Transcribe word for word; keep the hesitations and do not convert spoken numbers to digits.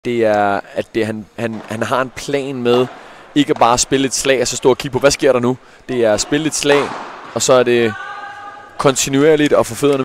det er, at det, han, han, han har en plan med ikke at bare spille et slag og så stå og kigge på, hvad sker der nu? Det er at spille et slag, og så er det kontinuerligt at få fødderne